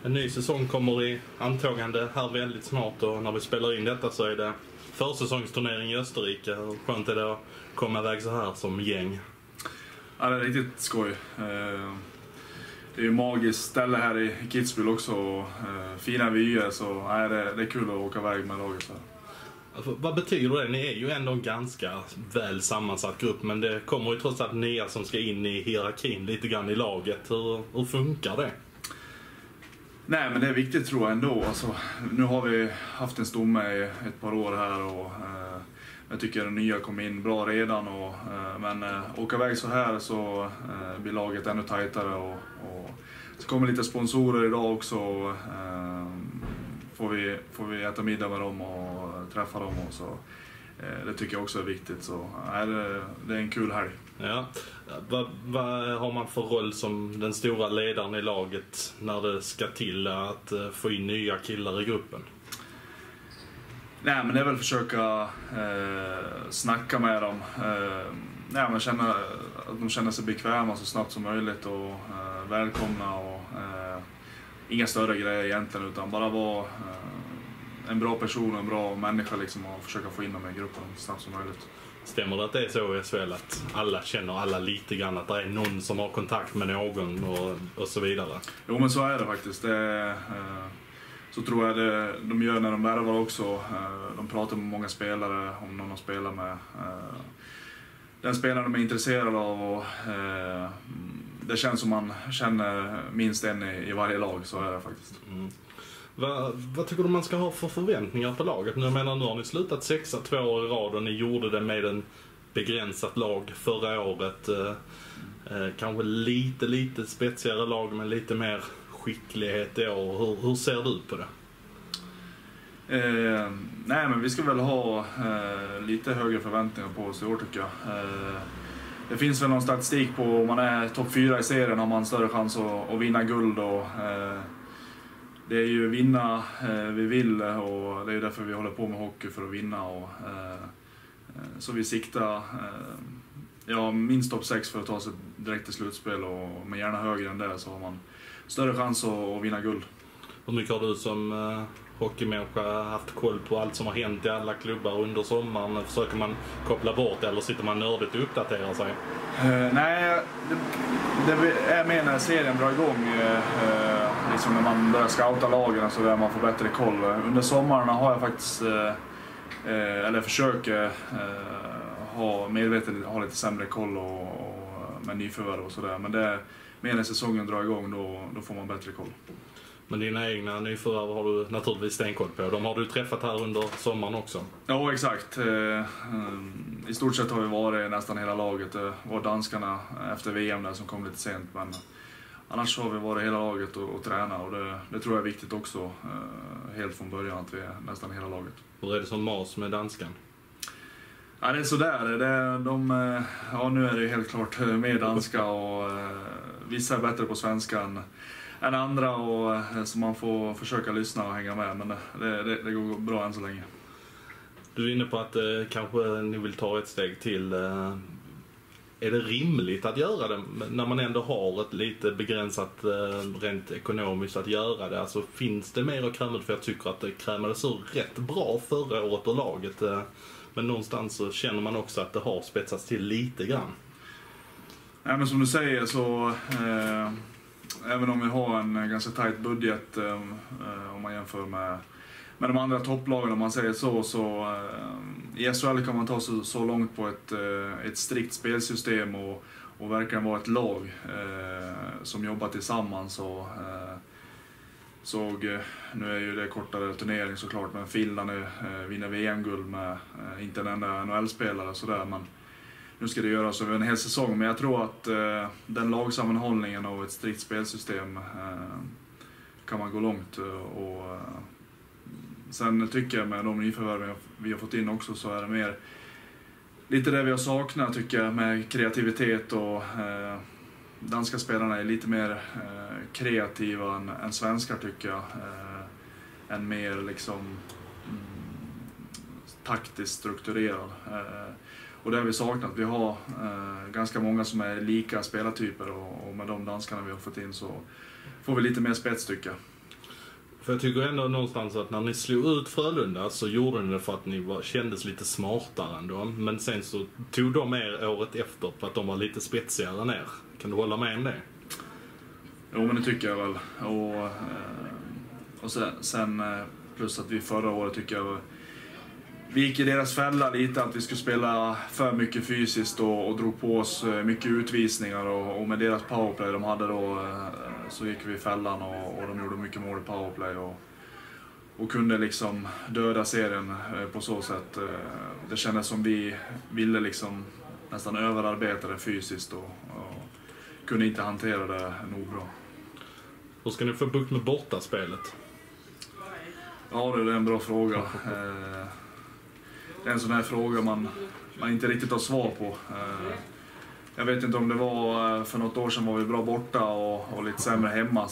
En ny säsong kommer i antagande här väldigt snart och när vi spelar in detta så är det försäsongsturnering i Österrike. Hur skönt är det att komma iväg så här som gäng? Ja, det är riktigt skoj. Det är ju magiskt ställe här i Kitzbühel också. Fina vyer, så det är kul att åka iväg med laget. Alltså, vad betyder det? Ni är ju ändå en ganska väl sammansatt grupp, men det kommer ju trots allt nya som ska in i hierarkin lite grann i laget. Hur funkar det? Nej, men det är viktigt tror jag ändå. Alltså, nu har vi haft en stomme i ett par år här och jag tycker att nya kom in bra redan. Men åka iväg så här så blir laget ännu tajtare och så kommer lite sponsorer idag också. Får vi äta middag med dem och träffa dem och så. Det tycker jag också är viktigt. Så det är en kul helg. Ja. Vad har man för roll som den stora ledaren i laget när det ska till att få in nya killar i gruppen? Nej, men det är väl försöka snacka med dem. Men känna att de känner sig bekväma så snabbt som möjligt och välkomna. Och inga större grejer egentligen, utan bara vara en bra person och en bra människa liksom, och försöka få in dem i gruppen så snabbt som möjligt. Stämmer det att det är så i SHL att alla känner alla lite grann, att det är någon som har kontakt med någon och så vidare? Jo, men så är det faktiskt. Så tror jag de gör när de värvar också. De pratar med många spelare om någon de spelar med. Den spelaren de är intresserade av och det känns som man känner minst en i varje lag, så är det faktiskt. Mm. Vad tycker du man ska ha för förväntningar på laget? Nu har ni slutat 6-2 år i rad och ni gjorde det med en begränsat lag förra året. Kanske lite spetsigare lag med lite mer skicklighet i år. Hur ser du på det? Nej, men vi ska väl ha lite högre förväntningar på oss i år tycker jag. Det finns väl någon statistik på om man är topp 4 i serien har man större chans att vinna guld. Och, det är ju vinna vi vill och det är därför vi håller på med hockey, för att vinna. Och, så vi siktar minst topp 6 för att ta sig direkt till slutspel, och men gärna högre än det så har man större chans att vinna guld. Hur mycket har du som hockeymänniska haft koll på allt som har hänt i alla klubbar under sommaren? Försöker man koppla bort eller sitter man nördigt och uppdaterar sig? Nej, det är med när serien drar igång. Liksom när man börjar scouta lagen så där man får bättre koll. Under sommaren har jag faktiskt, eller försöker medvetet ha lite sämre koll och med nyförvärv och sådär. Men det med när säsongen drar igång då får man bättre koll. Men dina egna nyförvärv har du naturligtvis stenkoll på. De har du träffat här under sommaren också. Ja, exakt. I stort sett har vi varit nästan hela laget. Det var danskarna efter VM där som kom lite sent. Men annars har vi varit hela laget och tränat. Och det tror jag är viktigt också. Helt från början att vi är nästan hela laget. Hur är det som mas med danskan? Ja, det är sådär. Nu är det helt klart mer danska och vissa är bättre på svenskan än andra, och så man får försöka lyssna och hänga med, men det går bra än så länge. Du är inne på att kanske ni vill ta ett steg till. Är det rimligt att göra det när man ändå har ett lite begränsat rent ekonomiskt att göra det? Alltså finns det mer att kräma? För jag tycker att det krämade så rätt bra förra året och laget. Men någonstans så känner man också att det har spetsats till lite grann. Ja, men som du säger så även om vi har en ganska tajt budget om man jämför med de andra topplagen, om man säger så i SHL kan man ta så långt på ett strikt spelsystem och verkligen vara ett lag som jobbar tillsammans. Och nu är ju det kortare turnering såklart, men Finland vinner VM-guld med inte en enda NHL-spelare sådär, men nu ska det göras över en hel säsong. Men jag tror att den lagsammanhållningen och ett strikt spelsystem kan man gå långt. Och sen tycker jag med de nyförvärv vi har fått in också så är det mer lite det vi har saknat tycker jag, med kreativitet och danska spelarna är lite mer kreativa än svenskar tycker jag. Än mer liksom taktiskt strukturerad. Och det har vi saknat. Vi har ganska många som är lika spelartyper och med de danskarna vi har fått in så får vi lite mer spets tycker jag. För jag tycker ändå någonstans att när ni slog ut Frölunda så gjorde ni det för att ni kändes lite smartare ändå. Men sen så tog de er året efter för att de var lite spetsigare än er. Kan du hålla med om det? Jo, men det tycker jag väl. Och sen plus att vi förra året tycker jag vi gick i deras fälla lite att vi skulle spela för mycket fysiskt och drog på oss mycket utvisningar och med deras powerplay de hade då så gick vi i fällan och de gjorde mycket mål i powerplay och kunde liksom döda serien på så sätt. Det kändes som vi ville liksom nästan överarbeta det fysiskt och kunde inte hantera det nog bra. Hur ska ni få bukt med bortaspelet? Ja, det är en bra fråga. Det är en sån här fråga man inte riktigt har svar på. Jag vet inte om det var för något år sedan var vi bra borta och lite sämre hemma.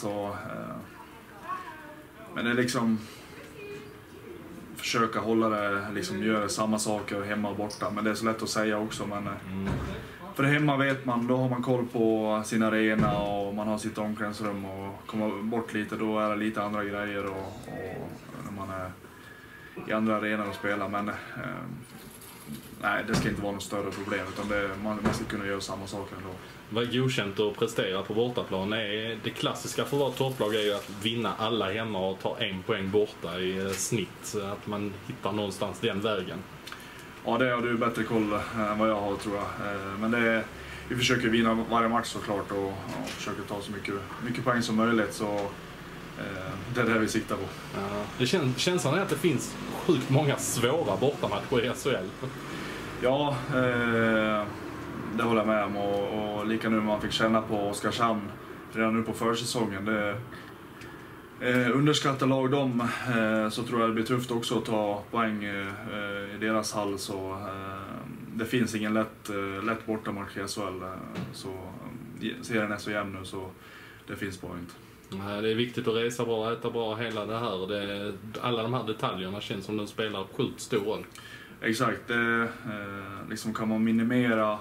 Men det är liksom försöka hålla det, liksom göra samma saker hemma och borta. Men det är så lätt att säga också. Men, för hemma vet man, då har man koll på sin arena och man har sitt omklädningsrum och kommer bort lite, då är det lite andra grejer och när man är i andra arenor och spelar. Men nej, det ska inte vara något större problem utan man ska kunna göra samma saker ändå. Vad är godkänt att prestera på bortaplan? Det klassiska för vårt topplag är ju att vinna alla hemma och ta 1 poäng borta i snitt. Att man hittar någonstans den vägen. Ja, det har du bättre koll än vad jag har, tror jag. Men vi försöker vinna varje match såklart och försöker ta så mycket poäng som möjligt. Så det är det vi siktar på. Ja, det känslan är att det finns sjukt många svåra bortamatcher i SHL. Ja, det håller jag med om. Och lika nu man fick känna på Oskarshamn redan nu på försäsongen. Underskattar lag dem så tror jag det blir tufft också att ta poäng i deras hall. Så det finns ingen lätt bortamatch i SHL. Så serien är så jämn nu så det finns poäng. Det är viktigt att resa bra, äta bra, hela det här. Alla de här detaljerna känns som de spelar sjukt stor roll. Exakt, liksom kan man minimera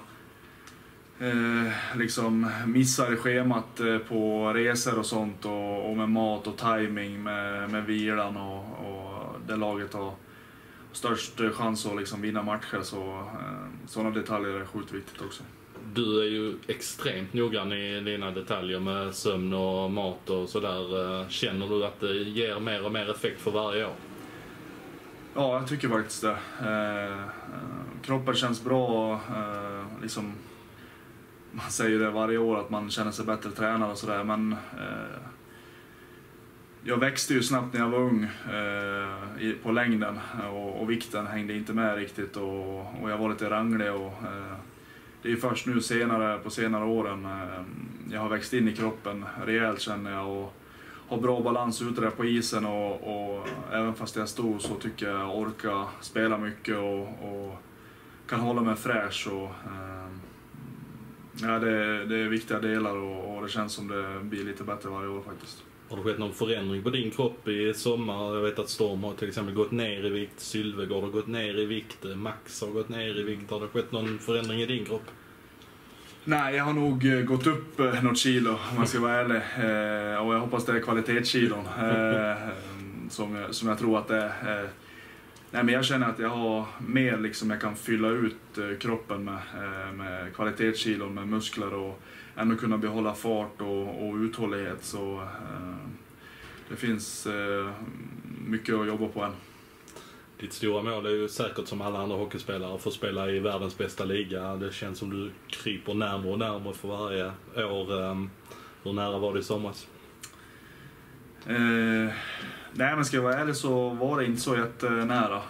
liksom missar schemat på resor och sånt och med mat och timing med vilan och det laget har störst chans att liksom vinna matcher, så sådana detaljer är sjukt viktigt också. Du är ju extremt noggrann i dina detaljer med sömn och mat och sådär. Känner du att det ger mer och mer effekt för varje år? Ja, jag tycker faktiskt det. Kroppen känns bra. Liksom, man säger det varje år att man känner sig bättre tränad och sådär. Men jag växte ju snabbt när jag var ung på längden. Och vikten hängde inte med riktigt. Och jag var lite ranglig. Det är ju först nu på senare åren jag har växt in i kroppen rejält, känner jag. Och har bra balans ute där på isen och även fast jag stod så tycker jag orkar spela mycket och kan hålla mig fräsch. Ja, det är viktiga delar och det känns som det blir lite bättre varje år faktiskt. Har det skett någon förändring på din kropp i sommar? Jag vet att Storm har till exempel gått ner i vikt, Sylvegård har gått ner i vikt, Max har gått ner i vikt. Har det skett någon förändring i din kropp? Nej, jag har nog gått upp något kilo om man ska vara ärlig. Och jag hoppas det är kvalitetskilon som jag tror att det är. Nej, men jag känner att jag har mer liksom jag kan fylla ut kroppen med kvalitetskilon, med muskler och ändå kunna behålla fart och uthållighet. Så det finns mycket att jobba på än. Ditt stora mål är ju säkert som alla andra hockeyspelare att få spela i världens bästa liga. Det känns som du kryper närmare och närmare för varje år. Hur nära var det i somras? Nej, men ska jag vara ärlig så var det inte så jättenära.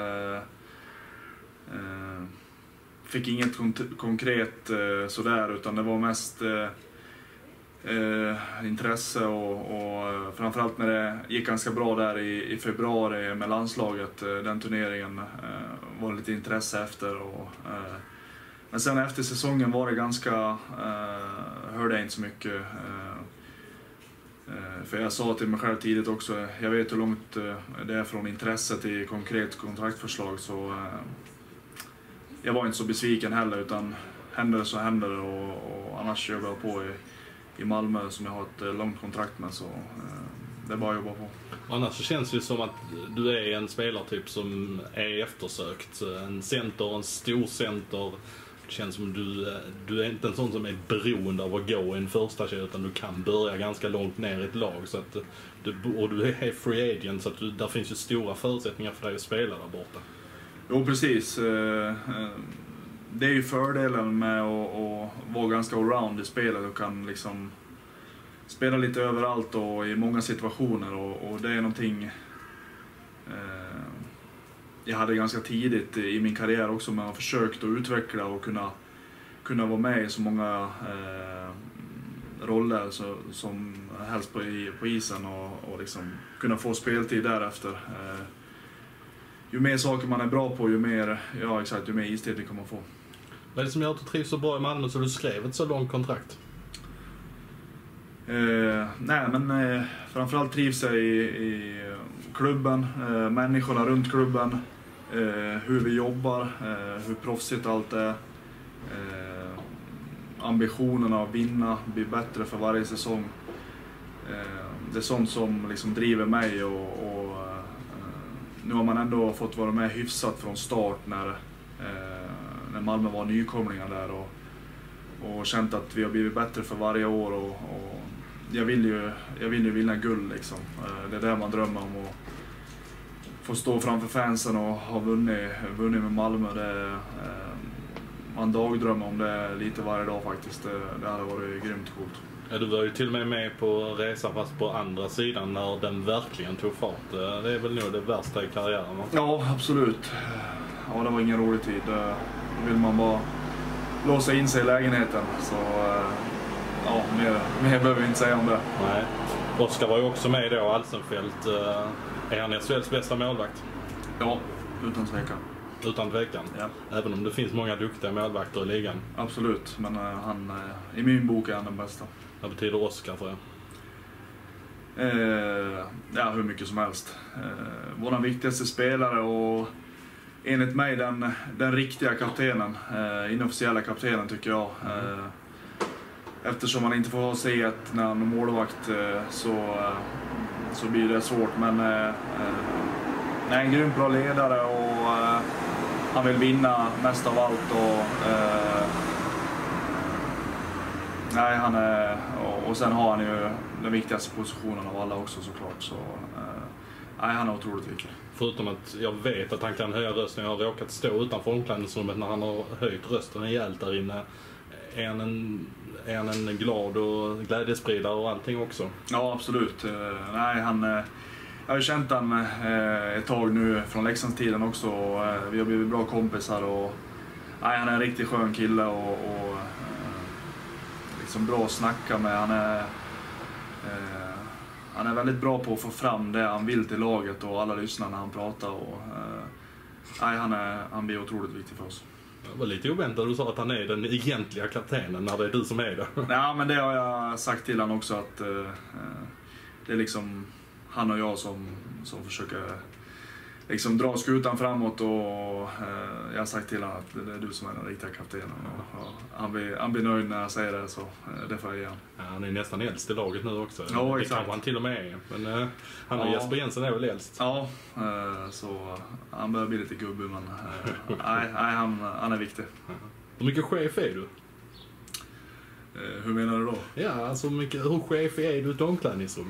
Fick inget konkret sådär, utan det var mest intresse och framförallt när det gick ganska bra där i februari med landslaget, den turneringen var lite intresse efter. Men sen efter säsongen var det ganska, hörde jag inte så mycket. För jag sa till mig själv tidigt också, jag vet hur långt det är från intresse till konkret kontraktförslag, så jag var inte så besviken heller, utan händer det så händer det och annars jobbar jag på i Malmö som jag har ett långt kontrakt med, så det är bara att jobba på. Annars så känns det som att du är en spelartyp som är eftersökt. En center, en stor center. Det känns som du är inte en sån som är beroende av att gå i en första kedja, utan du kan börja ganska långt ner i ett lag. Så att du är free agent, så att där finns ju stora förutsättningar för dig att spela där borta. Jo, precis. Det är ju fördelen med att vara ganska allround i spelet och kan liksom spela lite överallt och i många situationer, och det är någonting jag hade ganska tidigt i min karriär också, med att försökt att utveckla och kunna vara med i så många roller som helst på isen, och liksom kunna få speltid därefter. Ju mer saker man är bra på, ju mer istid vi kommer få. Vad är det som gör att du trivs så bra i Malmö så du skrev ett så långt kontrakt? Framförallt trivs jag i klubben, människorna runt klubben, hur vi jobbar, hur proffsigt allt är, ambitionerna att vinna, bli bättre för varje säsong. Det är sånt som liksom driver mig, och nu har man ändå fått vara med hyfsat från start när Malmö var nykomlingar där, och känt att vi har blivit bättre för varje år, och jag vill ju vinna guld liksom. Det är det man drömmer om, att få stå framför fansen och ha vunnit med Malmö. Man dagdrömmer om det lite varje dag faktiskt. Det hade varit grymt coolt. Ja, du var ju till och med på resan fast på andra sidan när den verkligen tog fart. Det är väl nog det värsta i karriären, va? Ja, absolut. Ja, det var ingen rolig tid. Då vill man bara låsa in sig i lägenheten. Så ja, mer behöver vi inte säga om det. Nej. Oskar var ju också med då, Alsenfelt. Är han SHLs bästa målvakt? Ja, utan tvekan. Utan tvekan? Ja. Även om det finns många duktiga målvakter i ligan? Absolut, men han, i min bok är han den bästa. Vad betyder Oskar för er? Ja, hur mycket som helst. Vår viktigaste spelare, och enligt mig den riktiga kaptenen, inofficiella kaptenen tycker jag. Eftersom man inte får se ett när han är målvakt så blir det svårt, men en grym bra ledare, och han vill vinna mest av allt, och sen har han ju den viktigaste positionen av alla också såklart, så han är otroligt viktig. Förutom att jag vet att han kan höja rösten. Jag har råkat stå utanför omklädningsrummet när han har höjt rösten rejält där inne. Är han en glad och glädjespridare och allting också? Ja, absolut. Jag har känt han ett tag nu från Leksandstiden också. Vi har blivit bra kompisar, och han är en riktigt skön kille, och liksom bra att snacka med. Han är väldigt bra på att få fram det han vill till laget, och alla lyssnar när han pratar, och han blir otroligt viktig för oss. Det var lite oväntat, du sa att han är den egentliga kaptenen när det är du som är det. Ja, men det har jag sagt till han också, att det är liksom han och jag som försöker liksom dra skutan framåt, och jag har sagt till honom att det är du som är den riktiga kaptenen, och han blir nöjd när jag säger det, så det får jag ge han. Ja, han är nästan äldst i laget nu också. Ja, det exakt. kan han till och med är. Men han och Jesper Jensen är väl äldst. Ja, så han börjar bli lite gubbig, men han är viktig. Hur mycket chef är du? Hur menar du då? Ja, alltså hur chef är du i ett omklädningsrum?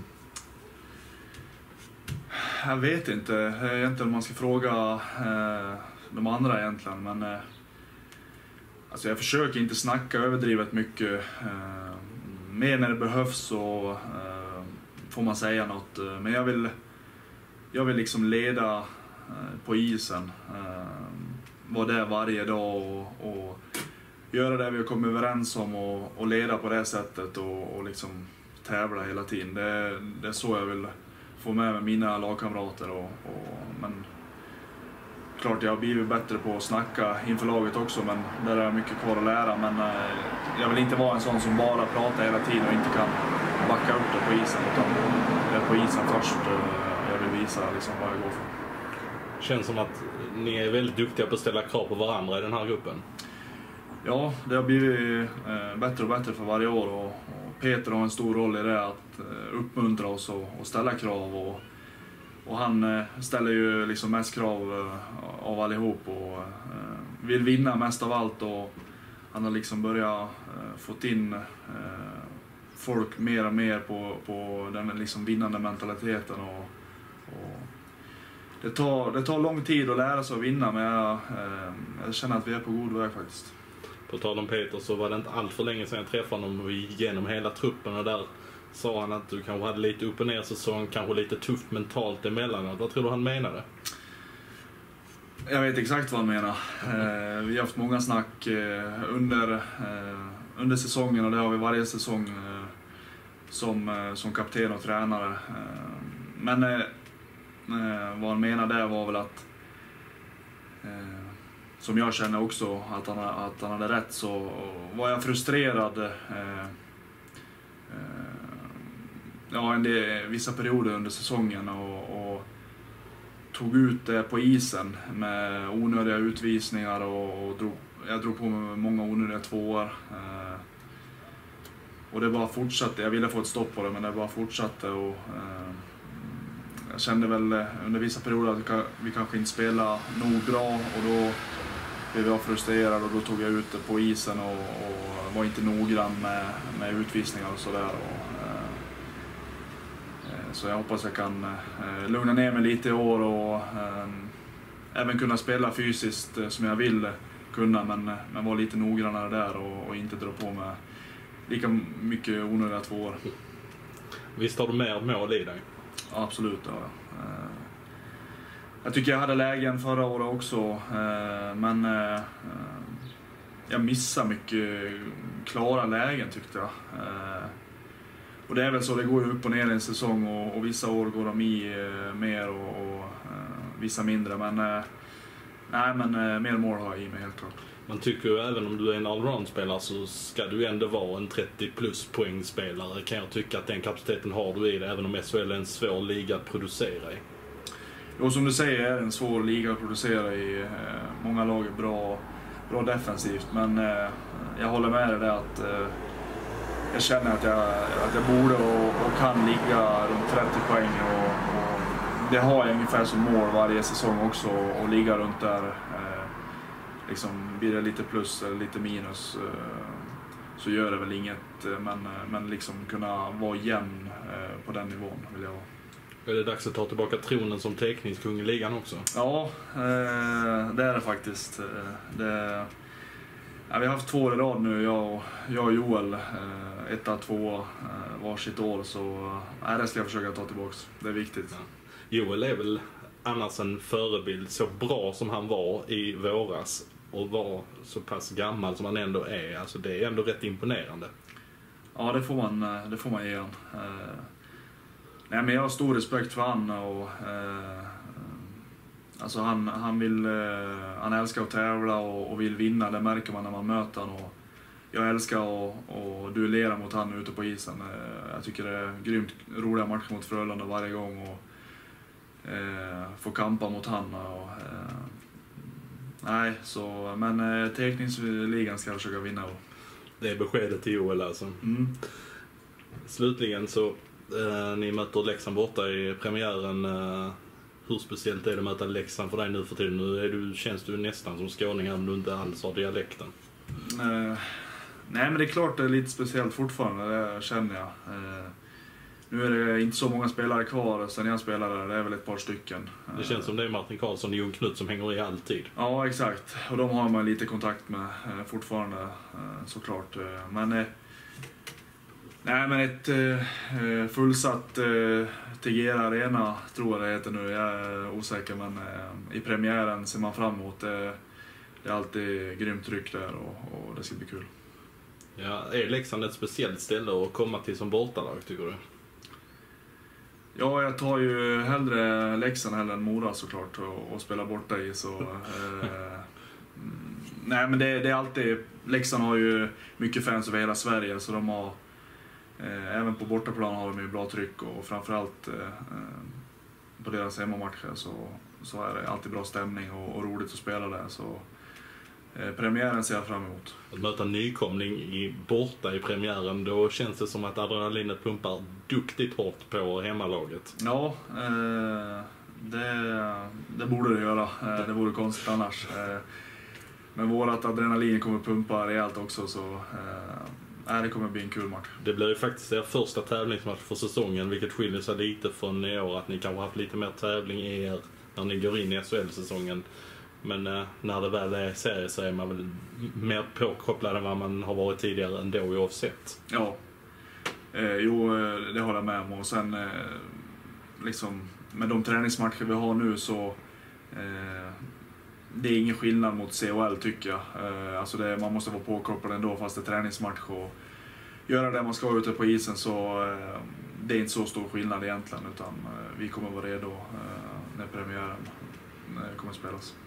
Jag vet inte egentligen om man ska fråga de andra egentligen, men alltså jag försöker inte snacka överdrivet mycket. Mer när det behövs så får man säga något, men jag vill liksom leda på isen, vara där varje dag och göra det vi har kommit överens om, och leda på det sättet, och liksom tävla hela tiden. Det är så jag vill få med mina lagkamrater, men klart jag har blivit bättre på att snacka inför laget också, men där är mycket kvar att lära. Men jag vill inte vara en sån som bara pratar hela tiden och inte kan backa upp det på isen, utan det är på isen först jag vill visa liksom vad jag går för. Känns som att ni är väldigt duktiga på att ställa krav på varandra i den här gruppen. Ja, det har blivit bättre och bättre för varje år och Peter har en stor roll i det att uppmuntra oss och ställa krav och han ställer ju liksom mest krav av allihop och vill vinna mest av allt och han har liksom börjat fått in folk mer och mer på den liksom vinnande mentaliteten och det tar lång tid att lära sig att vinna men jag känner att vi är på god väg faktiskt. På tal om Peter så var det inte allt för länge sedan jag träffade honom och gick igenom hela truppen och där sa han att du kanske hade lite upp- och ner säsong, kanske lite tufft mentalt emellanåt. Vad tror du han menade? Jag vet exakt vad han menar. Vi har haft många snack under säsongen och det har vi varje säsong som kapten och tränare. Men vad han menade där var väl att som jag känner också att han hade rätt så var jag frustrerad vissa perioder under säsongen och tog ut det på isen med onödiga utvisningar och jag drog på mig många onödiga tvåor. Och det bara fortsatte, jag ville få ett stopp på det men det bara fortsatte och jag kände väl under vissa perioder att vi kanske inte spelade nog bra och då blev jag frustrerad och då tog jag ut det på isen och var inte noggrann med utvisningar och sådär. Så jag hoppas jag kan lugna ner mig lite i år och även kunna spela fysiskt som jag vill kunna men vara lite noggrannare där och inte dra på mig lika mycket onödiga tvåor. Visst har du mer mål i dig? Ja, absolut. Ja. Jag tycker jag hade lägen förra året också men jag missade mycket klara lägen tyckte jag. Och det är väl så, det går ju upp och ner i en säsong och vissa år går de i mer och vissa mindre. Men mer mål har jag i mig helt klart. Man tycker ju även om du är en allround-spelare så ska du ändå vara en 30 plus poängspelare. Kan jag tycka att den kapaciteten har du i det även om SHL är en svår liga att producera i. Jo, som du säger är det en svår liga att producera i. Många lag är bra defensivt men jag håller med dig där att jag känner att jag borde och kan ligga runt 30 poäng och det har jag ungefär som mål varje säsong också och ligga runt där. Liksom blir det lite plus eller lite minus så gör det väl inget men liksom kunna vara jämn på den nivån vill jag vara. Är det dags att ta tillbaka tronen som teckningskung i ligan också? Ja, det är det faktiskt. Ja, vi har haft 2 år i rad nu, jag och Joel, 1-2 varsitt år så det ska jag försöka ta tillbaks. Det är viktigt. Ja. Joel är väl annars en förebild, så bra som han var i våras och var så pass gammal som han ändå är. Alltså det är ändå rätt imponerande. Ja, det får man ge han. Nej, men jag har stor respekt för han och alltså han älskar att tävla och vill vinna, det märker man när man möter han och jag älskar att duellera mot han ute på isen. Jag tycker det är grymt roliga matcher mot Frölunda varje gång och få kampa mot han och men teckningsligan ska jag försöka vinna. Det är beskedet till Joel alltså. Mm. Slutligen så ni möter Leksand borta i premiären. Hur speciellt är det att möta Leksand för dig nu för tiden? Nu känns du nästan som skåning om du inte alls har dialekten. Nej, men det är klart det är lite speciellt fortfarande, det känner jag. Nu är det inte så många spelare kvar sen jag spelade, det är väl ett par stycken. Det känns som det är Martin Karlsson och Jon Knut som hänger i alltid. Ja, exakt. Och de har man lite kontakt med fortfarande, såklart. Men ett fullsatt Tegera Arena tror jag det heter nu. Jag är osäker, men i premiären ser man fram emot. Det är alltid grymt tryck där och det ska bli kul. Ja, är Leksand ett speciellt ställe att komma till som bortalag, tycker du? Ja, jag tar ju hellre Leksand än Mora såklart och spela borta i. Så, nej, men det är alltid... Leksand har ju mycket fans över hela Sverige, så de har... även på bortaplan har de ju bra tryck och framförallt på deras hemmamatcher så är det alltid bra stämning och roligt att spela där. Så, Premiären ser jag fram emot. Att möta nykomling borta i premiären, då känns det som att adrenalinet pumpar duktigt hårt på hemmalaget. Ja, det borde det göra. Det vore konstigt annars. Men vårat adrenalin kommer pumpa rejält också, så det kommer bli en kul match. Det blir ju faktiskt er första tävlingsmatch för säsongen, vilket skiljer sig lite från i år, att ni kanske haft lite mer tävling i er när ni går in i SHL-säsongen. Men när det väl är serie så är man väl mer påkopplad än vad man har varit tidigare ändå oavsett. Ja, det håller jag med om. Och sen liksom, med de träningsmatcher vi har nu så det är ingen skillnad mot CHL tycker jag. Alltså man måste vara påkopplad ändå fast det är träningsmatch och göra det man ska ute på isen, så det är inte så stor skillnad egentligen, utan vi kommer vara redo när premiären kommer att spelas.